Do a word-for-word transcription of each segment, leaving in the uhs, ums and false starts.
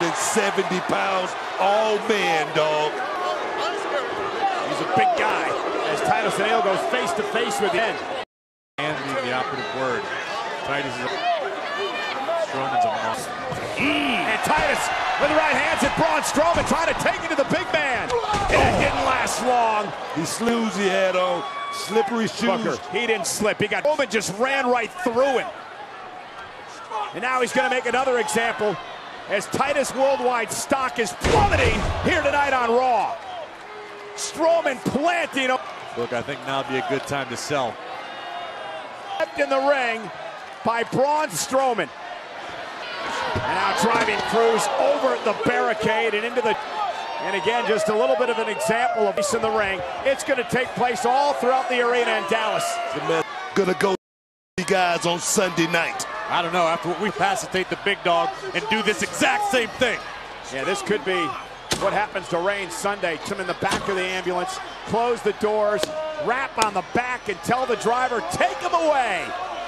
hundred seventy pounds, all man, dog. He's a big guy as Titus O'Neil goes face to face with the end. And being the operative word. Titus is a... Strowman's a monster. Mm. And Titus with the right hands at Braun Strowman trying to take it to the big man. And it didn't last long. He slews he had on. Slippery shoes. Booker, he didn't slip. He got Strowman just ran right through him. And now he's going to make another example as Titus Worldwide stock is plummeting here tonight on Raw. Strowman planting. Look, I think now would be a good time to sell. Left in the ring by Braun Strowman. And now driving Cruz over the barricade and into the... And again, just a little bit of an example of this in the ring. It's going to take place all throughout the arena in Dallas. Gonna go guys on Sunday night. I don't know, after what we pacitate the big dog and do this exact same thing. Yeah, this could be what happens to Reigns Sunday. Put him in the back of the ambulance, close the doors, rap on the back and tell the driver, take him away.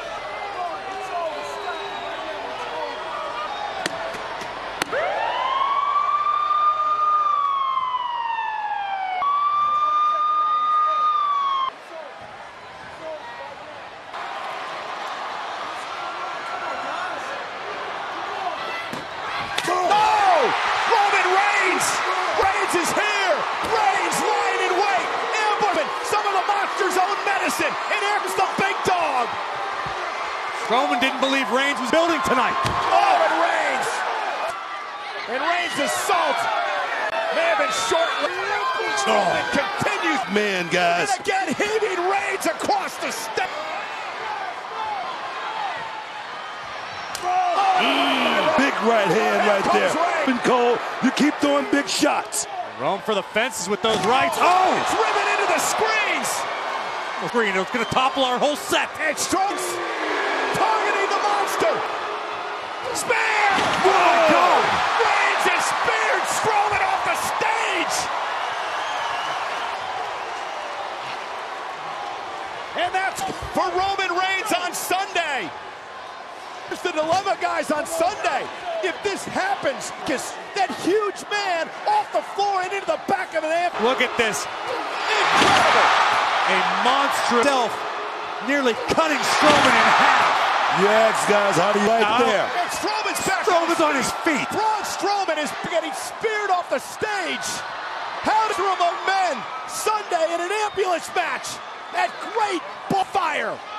Is here. Reigns lying in wait. Ambushing some of the monster's own medicine. And here's the big dog. Strowman didn't believe Reigns was building tonight. Oh, and Reigns. And Reigns' assault may have been short. Strowman oh. continues. Man, guys. And again, heaving Reigns across the stage. Oh, mm, big right hand right there. Been cold. You keep throwing big shots. Roam for the fences with those rights. Oh! It's ripping into the screens! The screen, it's going to topple our whole set. And Strowman targeting the monster! Spear! Oh, God! Reigns has speared Strowman off the stage! And that's for Roman Reigns on Sunday. It's the dilemma, guys, on Sunday. If this happens, just that huge man off the floor and into the back of an ambulance. Look at this. Incredible. A monstrous self nearly cutting Strowman in half. Yes, guys, how do you like uh, there? And Strowman's back. Strowman's on his feet. Braun Strowman is getting speared off the stage. How does among men Sunday in an ambulance match at Great Fire.